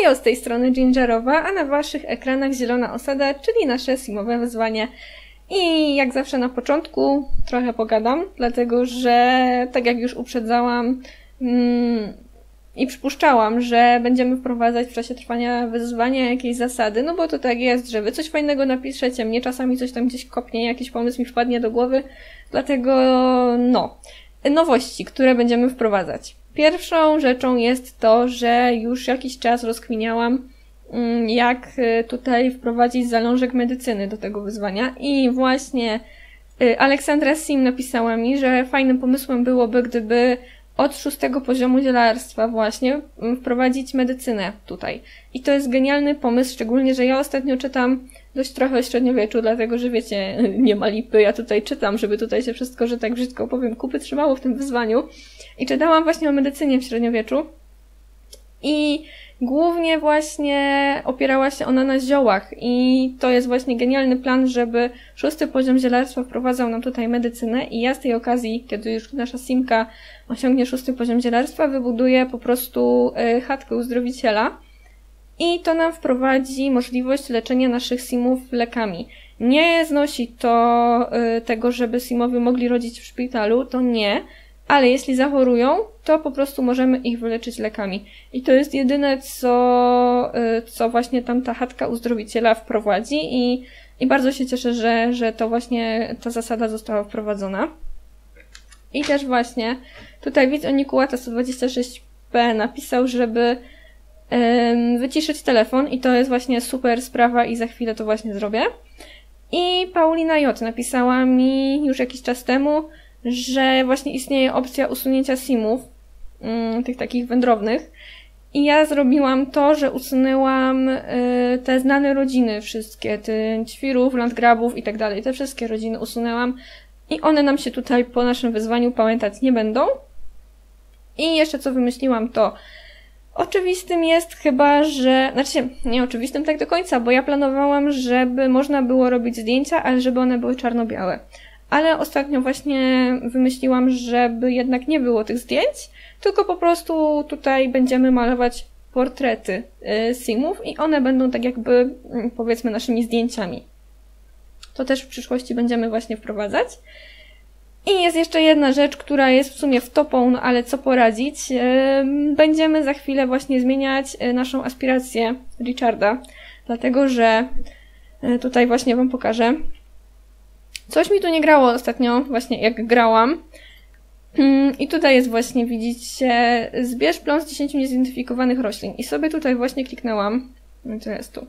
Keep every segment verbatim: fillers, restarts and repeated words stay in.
Hejo, z tej strony Gingerowa, a na waszych ekranach zielona osada, czyli nasze simowe wyzwanie. I jak zawsze na początku trochę pogadam, dlatego że tak jak już uprzedzałam mm, i przypuszczałam, że będziemy wprowadzać w czasie trwania wyzwania jakieś zasady, no bo to tak jest, że wy coś fajnego napiszecie, mnie czasami coś tam gdzieś kopnie, jakiś pomysł mi wpadnie do głowy, dlatego no, nowości, które będziemy wprowadzać. Pierwszą rzeczą jest to, że już jakiś czas rozkminiałam, jak tutaj wprowadzić zalążek medycyny do tego wyzwania i właśnie Aleksandra Sim napisała mi, że fajnym pomysłem byłoby, gdyby od szóstego poziomu zielarstwa właśnie wprowadzić medycynę tutaj. I to jest genialny pomysł, szczególnie, że ja ostatnio czytam dość trochę o średniowieczu, dlatego, że wiecie, nie ma lipy, ja tutaj czytam, żeby tutaj się wszystko, że tak brzydko powiem, kupy trzymało w tym wyzwaniu. I czytałam właśnie o medycynie w średniowieczu. I głównie właśnie opierała się ona na ziołach i to jest właśnie genialny plan, żeby szósty poziom zielarstwa wprowadzał nam tutaj medycynę i ja z tej okazji, kiedy już nasza Simka osiągnie szósty poziom zielarstwa, wybuduję po prostu y, chatkę uzdrowiciela i to nam wprowadzi możliwość leczenia naszych Simów lekami. Nie znosi to y, tego, żeby Simowie mogli rodzić w szpitalu, to nie, ale jeśli zachorują, to po prostu możemy ich wyleczyć lekami. I to jest jedyne, co, co właśnie tam ta chatka uzdrowiciela wprowadzi i, i bardzo się cieszę, że, że to właśnie ta zasada została wprowadzona. I też właśnie tutaj widz Onikułata sto dwadzieścia sześć p napisał, żeby ym, wyciszyć telefon i to jest właśnie super sprawa i za chwilę to właśnie zrobię. I Paulina J. napisała mi już jakiś czas temu, że właśnie istnieje opcja usunięcia simów, mm, tych takich wędrownych. I ja zrobiłam to, że usunęłam y, te znane rodziny wszystkie, te ćwirów, landgrabów i tak dalej. Te wszystkie rodziny usunęłam i one nam się tutaj po naszym wyzwaniu pamiętać nie będą. I jeszcze co wymyśliłam to oczywistym jest chyba, że... Znaczy, nie oczywistym tak do końca, bo ja planowałam, żeby można było robić zdjęcia, ale żeby one były czarno-białe. Ale ostatnio właśnie wymyśliłam, żeby jednak nie było tych zdjęć, tylko po prostu tutaj będziemy malować portrety y, simów i one będą tak jakby, y, powiedzmy, naszymi zdjęciami. To też w przyszłości będziemy właśnie wprowadzać. I jest jeszcze jedna rzecz, która jest w sumie wtopą, no ale co poradzić. Y, będziemy za chwilę właśnie zmieniać y, naszą aspirację Richarda, dlatego że y, tutaj właśnie wam pokażę. Coś mi tu nie grało ostatnio, właśnie jak grałam. I tutaj jest właśnie, widzicie, zbierz plon z dziesięciu niezidentyfikowanych roślin. I sobie tutaj właśnie kliknęłam, no to jest tu,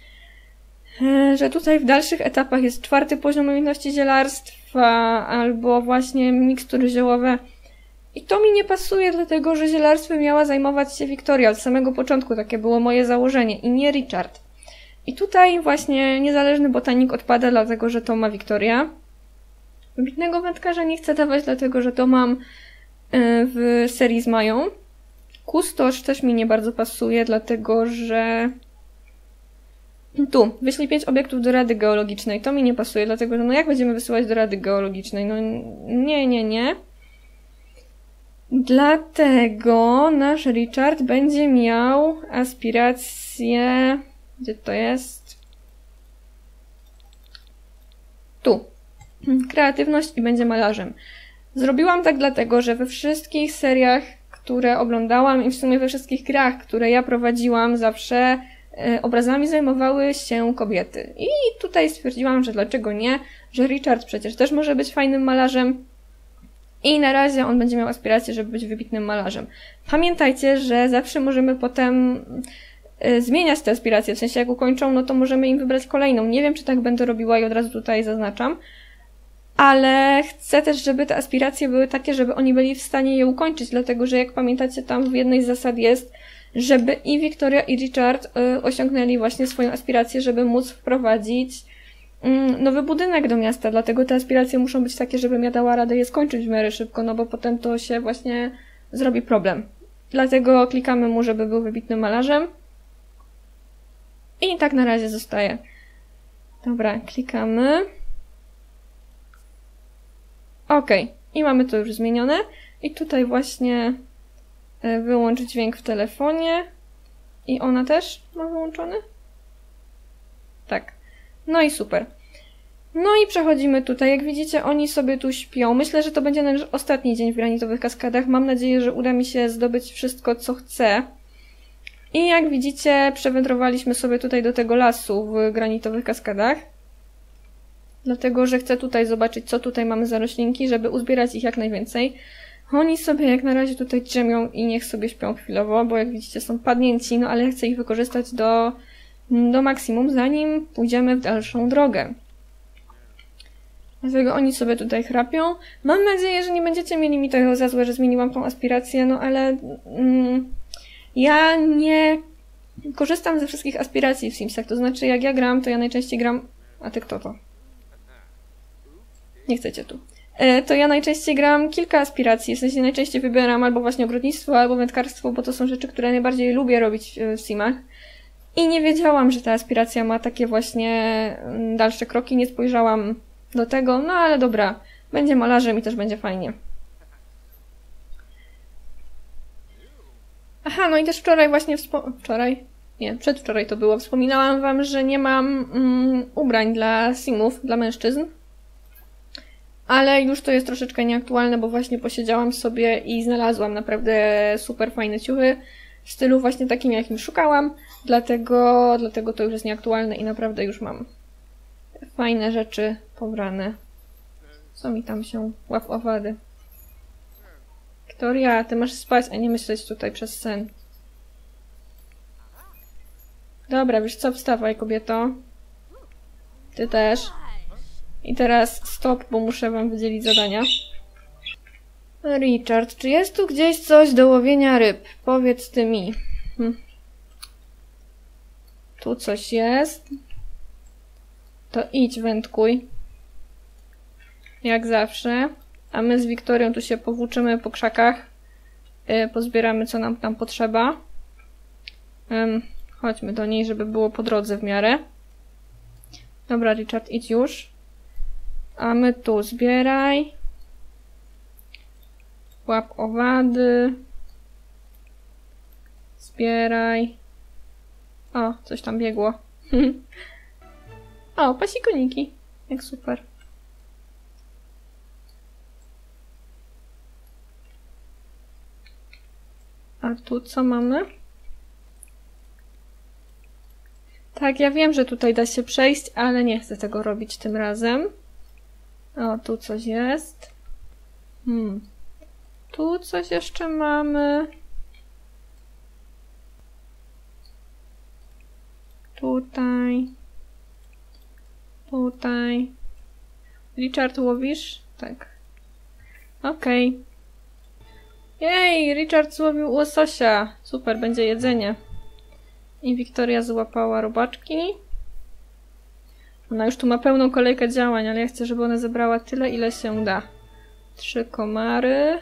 że tutaj w dalszych etapach jest czwarty poziom umiejętności zielarstwa, albo właśnie mikstury ziołowe. I to mi nie pasuje, dlatego że zielarstwem miała zajmować się Wiktoria. Od samego początku takie było moje założenie i nie Richard. I tutaj właśnie niezależny botanik odpada, dlatego że to ma Wiktoria. Wybitnego wędkarza nie chcę dawać, dlatego że to mam w serii z Mają. Kustosz też mi nie bardzo pasuje, dlatego że... Tu, wyślij pięć obiektów do Rady Geologicznej. To mi nie pasuje, dlatego że no jak będziemy wysyłać do Rady Geologicznej? No nie, nie, nie. Dlatego nasz Richard będzie miał aspirację... Gdzie to jest? Tu. Kreatywność i będzie malarzem. Zrobiłam tak dlatego, że we wszystkich seriach, które oglądałam i w sumie we wszystkich grach, które ja prowadziłam, zawsze y, obrazami zajmowały się kobiety. I tutaj stwierdziłam, że dlaczego nie, że Richard przecież też może być fajnym malarzem i na razie on będzie miał aspirację, żeby być wybitnym malarzem. Pamiętajcie, że zawsze możemy potem zmieniać te aspiracje, w sensie jak ukończą, no to możemy im wybrać kolejną. Nie wiem, czy tak będę robiła i od razu tutaj zaznaczam, ale chcę też, żeby te aspiracje były takie, żeby oni byli w stanie je ukończyć, dlatego że jak pamiętacie, tam w jednej z zasad jest, żeby i Wiktoria i Richard y, osiągnęli właśnie swoją aspirację, żeby móc wprowadzić y, nowy budynek do miasta, dlatego te aspiracje muszą być takie, żebym ja dała radę je skończyć w miarę szybko, no bo potem to się właśnie zrobi problem. Dlatego klikamy mu, żeby był wybitnym malarzem. I tak na razie zostaje. Dobra, klikamy. Ok, i mamy to już zmienione. I tutaj właśnie wyłącz dźwięk w telefonie. I ona też ma wyłączony? Tak. No i super. No i przechodzimy tutaj. Jak widzicie, oni sobie tu śpią. Myślę, że to będzie nasz ostatni dzień w granitowych kaskadach. Mam nadzieję, że uda mi się zdobyć wszystko, co chcę. I jak widzicie, przewędrowaliśmy sobie tutaj do tego lasu w granitowych kaskadach. Dlatego, że chcę tutaj zobaczyć, co tutaj mamy za roślinki, żeby uzbierać ich jak najwięcej. Oni sobie jak na razie tutaj drzemią i niech sobie śpią chwilowo, bo jak widzicie są padnięci, no ale ja chcę ich wykorzystać do, do maksimum, zanim pójdziemy w dalszą drogę. Dlatego oni sobie tutaj chrapią. Mam nadzieję, że nie będziecie mieli mi tego za złe, że zmieniłam tą aspirację, no ale mm, ja nie korzystam ze wszystkich aspiracji w Simsach, to znaczy jak ja gram, to ja najczęściej gram... A ty kto to? Nie chcecie tu. E, to ja najczęściej gram kilka aspiracji, w sensie najczęściej wybieram albo właśnie ogrodnictwo, albo wędkarstwo, bo to są rzeczy, które najbardziej lubię robić w Simach. I nie wiedziałam, że ta aspiracja ma takie właśnie dalsze kroki, nie spojrzałam do tego, no ale dobra, będzie malarzem i też będzie fajnie. Aha, no i też wczoraj właśnie wspo... Wczoraj? Nie, przedwczoraj to było. Wspominałam wam, że nie mam mm, ubrań dla simów, dla mężczyzn. Ale już to jest troszeczkę nieaktualne, bo właśnie posiedziałam sobie i znalazłam naprawdę super fajne ciuchy w stylu właśnie takim, jakim szukałam. Dlatego, dlatego to już jest nieaktualne i naprawdę już mam fajne rzeczy pobrane. Co mi tam się łap owady? Wiktoria, ty masz spać, a nie myśleć tutaj przez sen. Dobra, wiesz co? Wstawaj, kobieto. Ty też. I teraz stop, bo muszę wam wydzielić zadania. Richard, czy jest tu gdzieś coś do łowienia ryb? Powiedz ty mi. Hm. Tu coś jest. To idź, wędkuj. Jak zawsze. A my z Wiktorią tu się powłóczymy po krzakach. Yy, pozbieramy, co nam tam potrzeba. Yy, chodźmy do niej, żeby było po drodze w miarę. Dobra, Richard, idź już. A my tu zbieraj. Łap owady. Zbieraj. O, coś tam biegło. O, pasikoniki. Jak super. A tu co mamy? Tak, ja wiem, że tutaj da się przejść, ale nie chcę tego robić tym razem. O, tu coś jest. Hmm. Tu coś jeszcze mamy. Tutaj. Tutaj. Richard, łowisz? Tak. Okej. Okay. Jej, Richard złowił łososia. Super, będzie jedzenie. I Wiktoria złapała robaczki. Ona już tu ma pełną kolejkę działań, ale ja chcę, żeby ona zebrała tyle, ile się da. Trzy komary.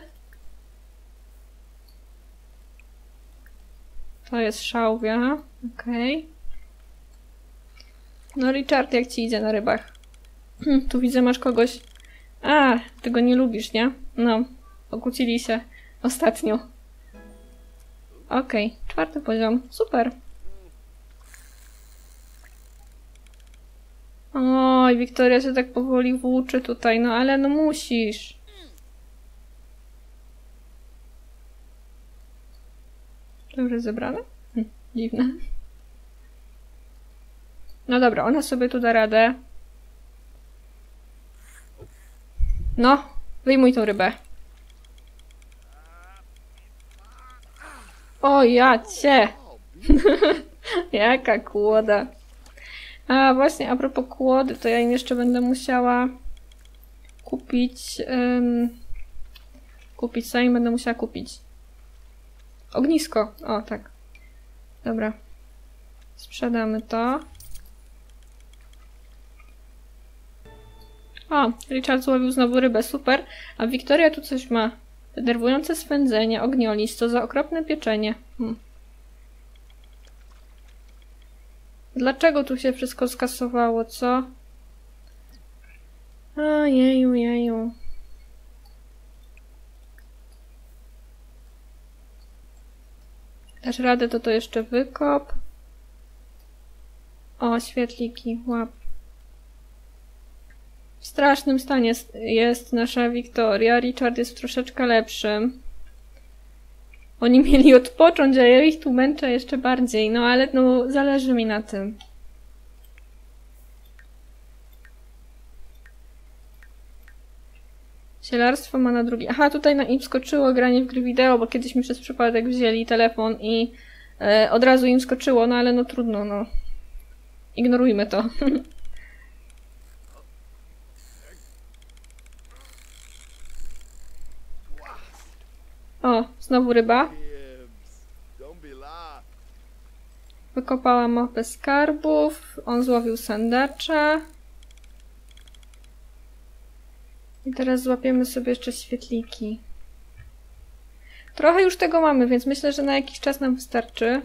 To jest szałwia. Okej. Okay. No Richard, jak ci idzie na rybach? Tu widzę, masz kogoś... A, ty go nie lubisz, nie? No, pokłócili się ostatnio. Okej, okay. Czwarty poziom. Super. Oj, Wiktoria się tak powoli włóczy tutaj, no ale no musisz. Dobrze zebrane? Hm, dziwne. No dobra, ona sobie tu da radę. No, wyjmuj tą rybę. O, ja cię! Jaka kłoda. A właśnie, a propos kłody, to ja im jeszcze będę musiała kupić... Um, kupić, co im będę musiała kupić? Ognisko. O, tak. Dobra. Sprzedamy to. O, Richard złowił znowu rybę, super. A Wiktoria tu coś ma. Denerwujące swędzenie, ogniolis, co za okropne pieczenie. Hmm. Dlaczego tu się wszystko skasowało, co? O, jeju, jeju. Dasz radę, to to jeszcze wykop. O, świetliki, łap. W strasznym stanie jest nasza Wiktoria. Richard jest w troszeczkę lepszym. Oni mieli odpocząć, a ja ich tu męczę jeszcze bardziej. No ale no, zależy mi na tym. Zielarstwo ma na drugi. Aha, tutaj na im skoczyło granie w gry wideo, bo kiedyś mi przez przypadek wzięli telefon i e, od razu im skoczyło, no ale no trudno, no. Ignorujmy to. O, znowu ryba. Wykopała mapę skarbów. On złowił sandacza. I teraz złapiemy sobie jeszcze świetliki. Trochę już tego mamy, więc myślę, że na jakiś czas nam wystarczy.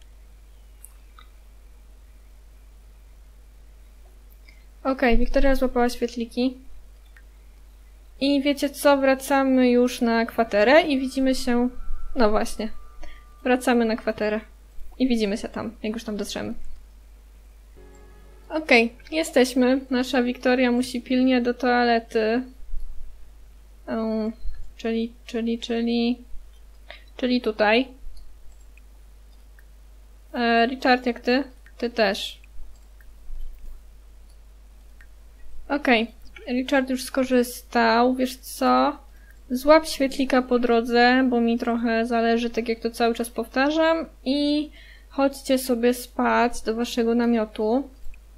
Ok, Wiktoria złapała świetliki. I wiecie co? Wracamy już na kwaterę i widzimy się... No właśnie. Wracamy na kwaterę. I widzimy się tam, jak już tam dotrzemy. Ok, jesteśmy. Nasza Wiktoria musi pilnie do toalety. Um, czyli, czyli, czyli... Czyli tutaj. E, Richard, jak ty? Ty też. Okej. Okay. Richard już skorzystał. Wiesz co? Złap świetlika po drodze, bo mi trochę zależy, tak jak to cały czas powtarzam. I chodźcie sobie spać do waszego namiotu.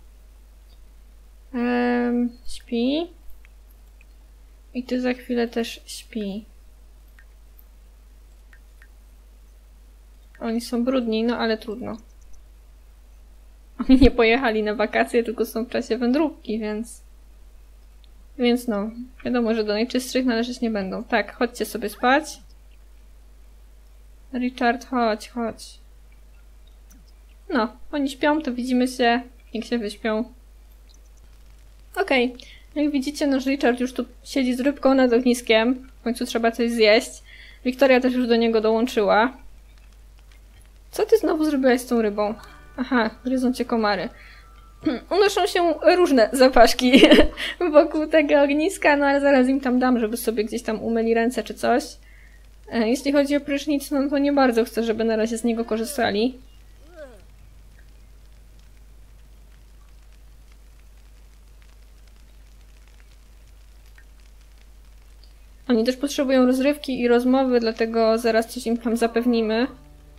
Ehm, śpi. I ty za chwilę też śpi. Oni są brudni, no ale trudno. Oni nie pojechali na wakacje, tylko są w czasie wędrówki, więc... Więc no, wiadomo, że do najczystszych należeć nie będą. Tak, chodźcie sobie spać. Richard, chodź, chodź. No, oni śpią, to widzimy się, jak się wyśpią. Okej, okay. Jak widzicie, nasz Richard już tu siedzi z rybką nad ogniskiem. W końcu trzeba coś zjeść. Wiktoria też już do niego dołączyła. Co ty znowu zrobiłaś z tą rybą? Aha, gryzą cię komary. Unoszą się różne zapaszki wokół tego ogniska, no ale zaraz im tam dam, żeby sobie gdzieś tam umyli ręce czy coś. Jeśli chodzi o prysznic, no to nie bardzo chcę, żeby na razie z niego korzystali. Oni też potrzebują rozrywki i rozmowy, dlatego zaraz coś im tam zapewnimy.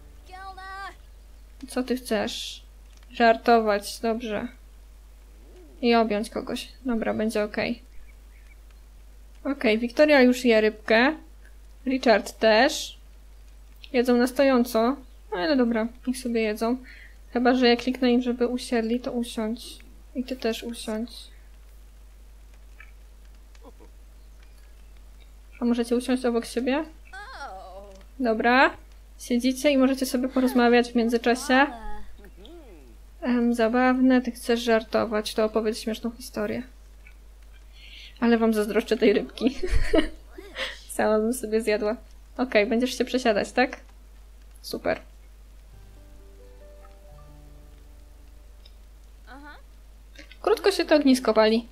Co ty chcesz? Żartować, dobrze. I objąć kogoś. Dobra, będzie okej. Okay. Okej, okay, Wiktoria już je rybkę. Richard też. Jedzą na stojąco. No ale dobra, niech sobie jedzą. Chyba, że ja kliknę im, żeby usiedli, to usiądź. I ty też usiądź. A możecie usiąść obok siebie? Dobra. Siedzicie i możecie sobie porozmawiać w międzyczasie. Ehm, zabawne, ty chcesz żartować, to opowiedz śmieszną historię. Ale wam zazdroszczę tej rybki. Sama bym sobie zjadła. Okej, okay, będziesz się przesiadać, tak? Super. Krótko się to ognisko pali.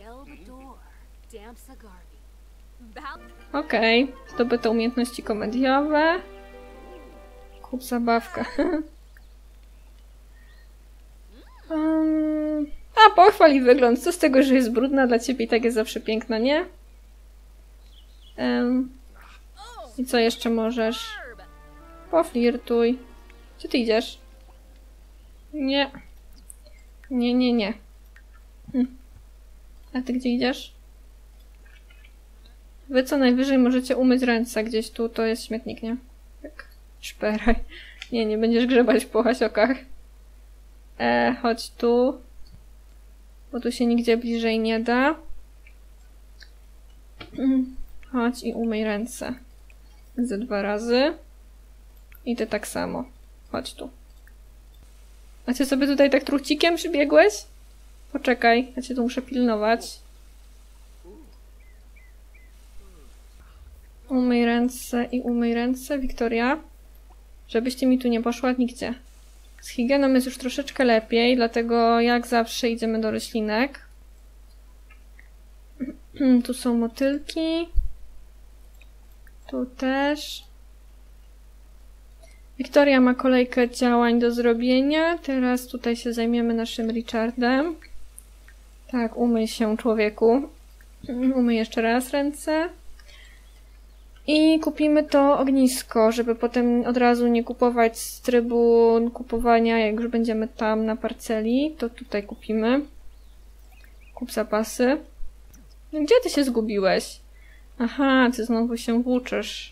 Okej, okay. Zdobyte umiejętności komediowe. Kup zabawkę. um, a, pochwal i wygląd. Co z tego, że jest brudna? Dla ciebie i tak jest zawsze piękna, nie? Um, I co jeszcze możesz? Poflirtuj. Gdzie ty idziesz? Nie. Nie, nie, nie. Hm. A ty gdzie idziesz? Wy co najwyżej możecie umyć ręce gdzieś tu, to jest śmietnik, nie? Tak. Szperaj. Nie, nie będziesz grzebać po hasiokach. E, chodź tu. Bo tu się nigdzie bliżej nie da. Chodź i umyj ręce. Ze dwa razy. I ty tak samo. Chodź tu. A ty sobie tutaj tak truchcikiem przybiegłeś? Poczekaj, ja cię tu muszę pilnować. Umyj ręce i umyj ręce, Wiktoria. Żebyście mi tu nie poszła nigdzie. Z higieną jest już troszeczkę lepiej, dlatego jak zawsze idziemy do roślinek. Tu są motylki. Tu też. Wiktoria ma kolejkę działań do zrobienia. Teraz tutaj się zajmiemy naszym Richardem. Tak, umyj się, człowieku. Umyj jeszcze raz ręce. I kupimy to ognisko, żeby potem od razu nie kupować z trybu kupowania, jak już będziemy tam na parceli. To tutaj kupimy. Kup zapasy. No gdzie ty się zgubiłeś? Aha, ty znowu się włóczysz.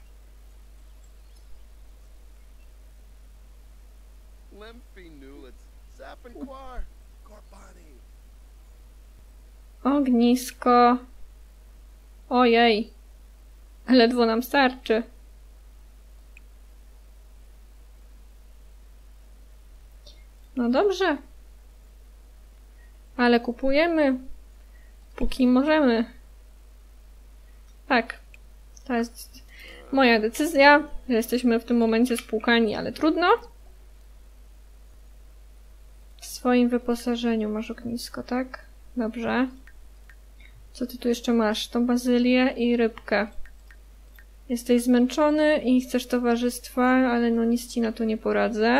Ognisko. Ojej. Ledwo nam starczy. No dobrze. Ale kupujemy. Póki możemy. Tak. To jest moja decyzja, że jesteśmy w tym momencie spłukani, ale trudno. W swoim wyposażeniu masz ognisko, tak? Dobrze. Co ty tu jeszcze masz? Tą bazylię i rybkę. Jesteś zmęczony i chcesz towarzystwa, ale no nic ci na to nie poradzę.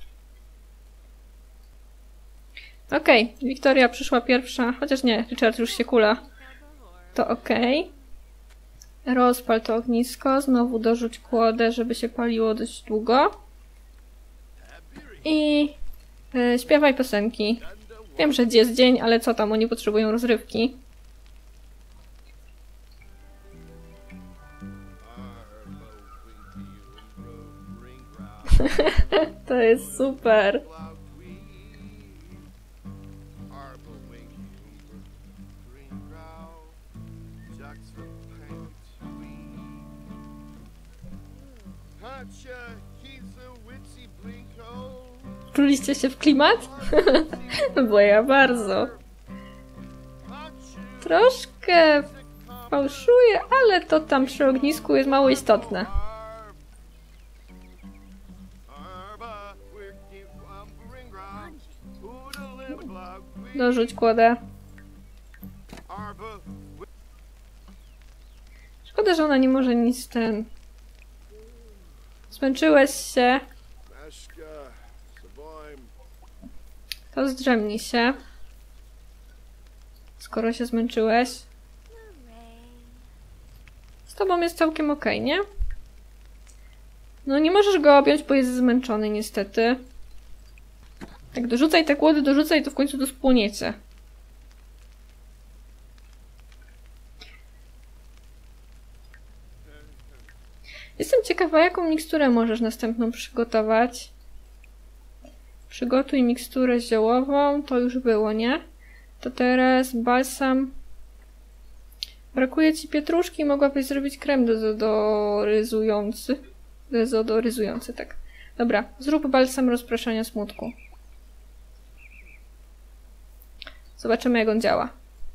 Okej, okay. Wiktoria przyszła pierwsza, chociaż nie, Richard już się kula. To okej. Okay. Rozpal to ognisko, znowu dorzuć kłodę, żeby się paliło dość długo. I yy, śpiewaj piosenki. Wiem, że jest dzień, ale co tam, oni potrzebują rozrywki. To jest super. Czuliście się w klimat? Bo ja bardzo. Troszkę fałszuję, ale to tam przy ognisku jest mało istotne. Dorzuć kłodę. Szkoda, że ona nie może nic ten... Zmęczyłeś się. To zdrzemnij się. Skoro się zmęczyłeś. Z tobą jest całkiem okej, nie? No nie możesz go objąć, bo jest zmęczony niestety. Tak, dorzucaj te kłody, dorzucaj, to w końcu to spłoniecie. Jestem ciekawa, jaką miksturę możesz następną przygotować. Przygotuj miksturę ziołową, to już było, nie? To teraz balsam. Brakuje ci pietruszki, mogłabyś zrobić krem dezodoryzujący. Dezodoryzujący, tak. Dobra, zrób balsam rozpraszania smutku. Zobaczymy, jak on działa.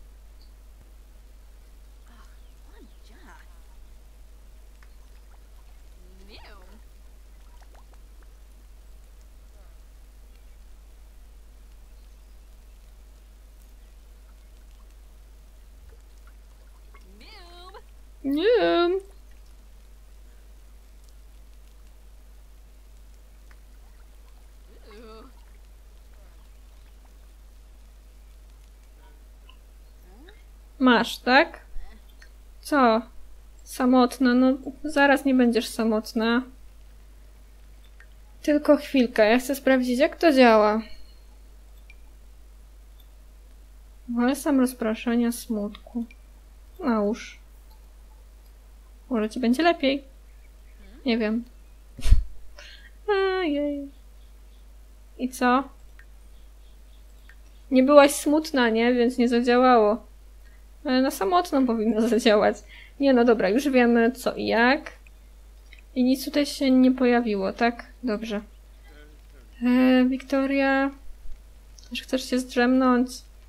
Nie. Masz, tak? Co? Samotna? No, zaraz nie będziesz samotna. Tylko chwilkę, ja chcę sprawdzić, jak to działa. Balsam rozpraszania smutku. Nałóż. Może ci będzie lepiej. Nie wiem. Ojej. I co? Nie byłaś smutna, nie? Więc nie zadziałało. Ale na samotną powinno zadziałać. Nie, no dobra, już wiemy co i jak. I nic tutaj się nie pojawiło, tak? Dobrze. Eee, Wiktoria... Też chcesz się zdrzemnąć?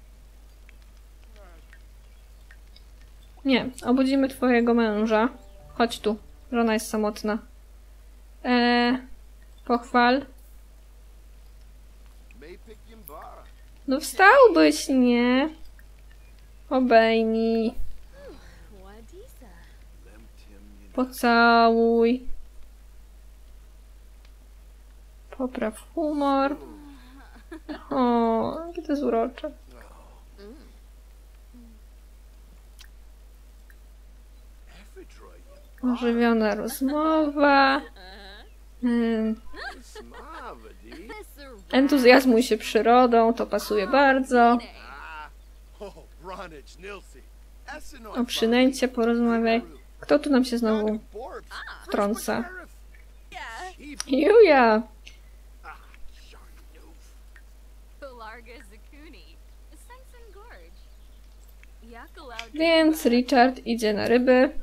Nie, obudzimy twojego męża. Chodź tu, żona jest samotna. Eee, Pochwal. No wstałbyś, nie? Obejmij. Pocałuj. Popraw humor. O, jakie to jest urocze. Ożywiona rozmowa. Hmm. Entuzjazmuj się przyrodą, to pasuje bardzo. O przynęcie porozmawiaj. Kto tu nam się znowu wtrąca? Juja! Więc Richard idzie na ryby,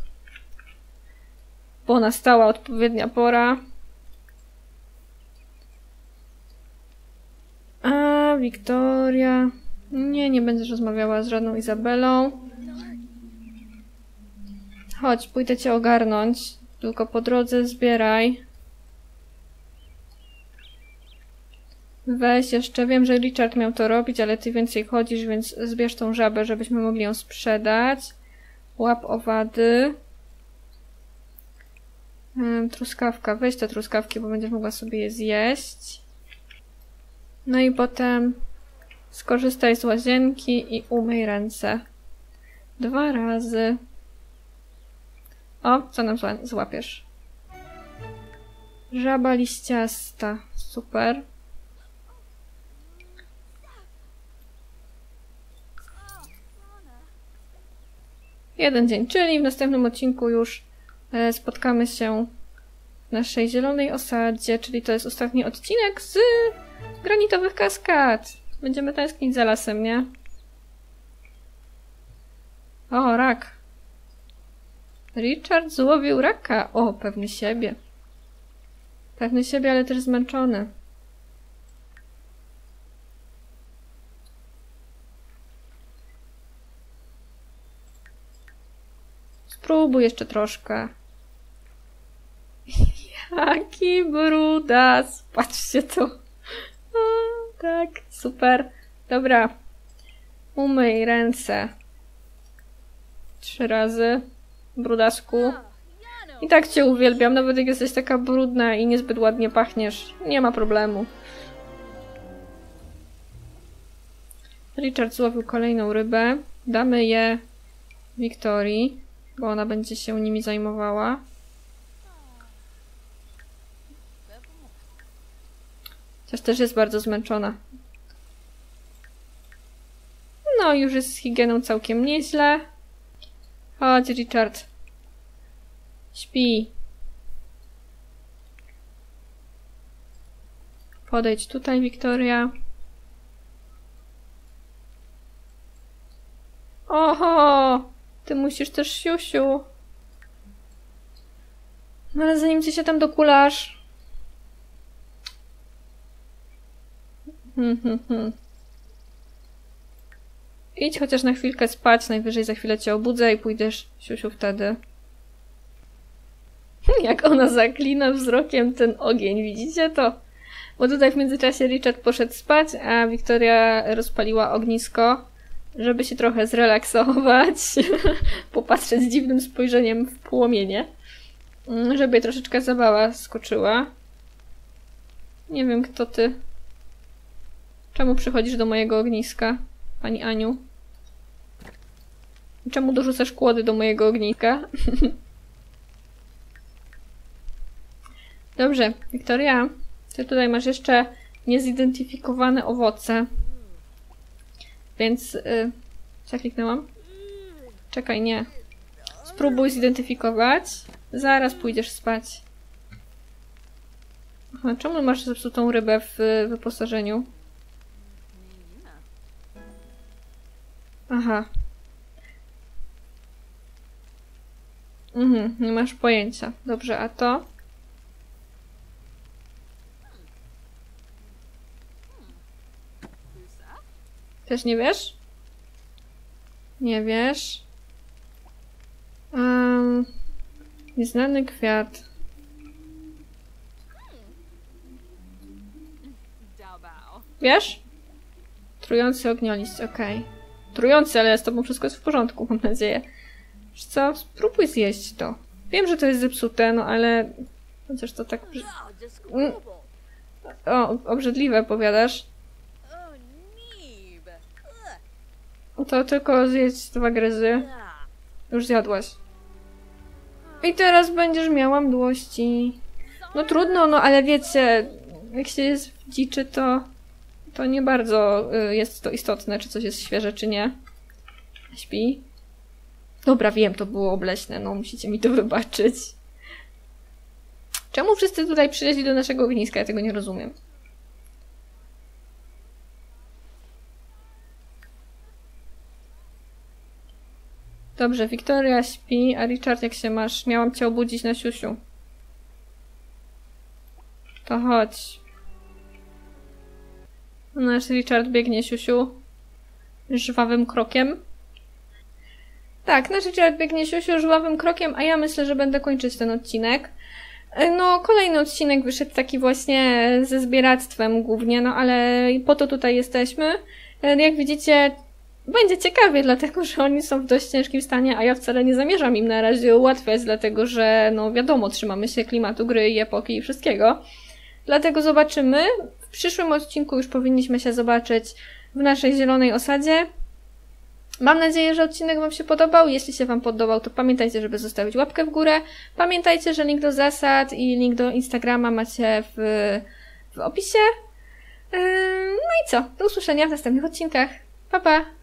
bo nastała odpowiednia pora. A Wiktoria... Nie, nie będziesz rozmawiała z żadną Izabelą. Chodź, pójdę cię ogarnąć. Tylko po drodze zbieraj. Weź jeszcze, wiem, że Richard miał to robić, ale ty więcej chodzisz, więc zbierz tą żabę, żebyśmy mogli ją sprzedać. Łap owady. Hmm, truskawka, weź te truskawki, bo będziesz mogła sobie je zjeść. No i potem skorzystaj z łazienki i umyj ręce. Dwa razy. O, co nam złapiesz? Żaba liściasta. Super. Jeden dzień, czyli w następnym odcinku już e, spotkamy się w naszej zielonej osadzie, czyli to jest ostatni odcinek z Granitowych Kaskad. Będziemy tęsknić za lasem, nie? O, rak. Richard złowił raka. O, pewny siebie. Pewny siebie, ale też zmęczony. Spróbuj jeszcze troszkę. Jaki brudas. Patrzcie tu. O, tak, super. Dobra. Umyj ręce. Trzy razy. Brudasku. I tak cię uwielbiam, nawet jak jesteś taka brudna i niezbyt ładnie pachniesz. Nie ma problemu. Richard złowił kolejną rybę. Damy je Wiktorii, bo ona będzie się nimi zajmowała. Chociaż też jest bardzo zmęczona. No, już jest z higieną całkiem nieźle. Chodź, Richard. Śpi. Podejdź tutaj, Wiktoria. Oho! Ty musisz też siusiu. No ale zanim ty się tam dokulasz. Hmm, hmm, hmm. Idź chociaż na chwilkę spać, najwyżej za chwilę cię obudzę i pójdziesz siusiu wtedy. Jak ona zaklina wzrokiem ten ogień, widzicie to? Bo tutaj w międzyczasie Richard poszedł spać, a Wiktoria rozpaliła ognisko, żeby się trochę zrelaksować, popatrzeć z dziwnym spojrzeniem w płomienie, żeby troszeczkę zabawa skoczyła. Nie wiem, kto ty. Czemu przychodzisz do mojego ogniska, pani Aniu? Czemu dorzucasz kłody do mojego ogniska? Dobrze, Wiktoria, ty tutaj masz jeszcze niezidentyfikowane owoce. Więc... Yy, co kliknęłam? Czekaj, nie. Spróbuj zidentyfikować. Zaraz pójdziesz spać. Aha, czemu masz zepsutą rybę w wyposażeniu? Aha. Mhm, nie masz pojęcia. Dobrze, a to? Też nie wiesz? Nie wiesz? Um, nieznany kwiat. Wiesz? Trujący ognioliść, okej. Okay. Trujący, ale z tobą wszystko jest w porządku, mam nadzieję. Wiesz co? Spróbuj zjeść to. Wiem, że to jest zepsute, no ale... Chociaż to tak... Mm. O, obrzydliwe, powiadasz? To tylko zjeść dwa gryzy. Już zjadłaś. I teraz będziesz miała mdłości. No trudno, no ale wiecie, jak się jest w dziczy, to... To nie bardzo y, jest to istotne, czy coś jest świeże, czy nie. Śpi. Dobra, wiem, to było obleśne, no musicie mi to wybaczyć. Czemu wszyscy tutaj przyleźli do naszego ogniska? Ja tego nie rozumiem. Dobrze, Wiktoria śpi, a Richard, jak się masz? Miałam cię obudzić na siusiu. To chodź. Nasz Richard biegnie, siusiu, żwawym krokiem. Tak, nasz Richard biegnie, siusiu, żwawym krokiem, a ja myślę, że będę kończyć ten odcinek. No, kolejny odcinek wyszedł taki właśnie ze zbieractwem głównie, no ale po to tutaj jesteśmy. Jak widzicie, będzie ciekawie, dlatego że oni są w dość ciężkim stanie, a ja wcale nie zamierzam im na razie ułatwiać, dlatego że, no wiadomo, trzymamy się klimatu gry i epoki i wszystkiego. Dlatego zobaczymy. W przyszłym odcinku już powinniśmy się zobaczyć w naszej zielonej osadzie. Mam nadzieję, że odcinek wam się podobał. Jeśli się wam podobał, to pamiętajcie, żeby zostawić łapkę w górę. Pamiętajcie, że link do zasad i link do Instagrama macie w, w opisie. No i co? Do usłyszenia w następnych odcinkach. Pa, pa!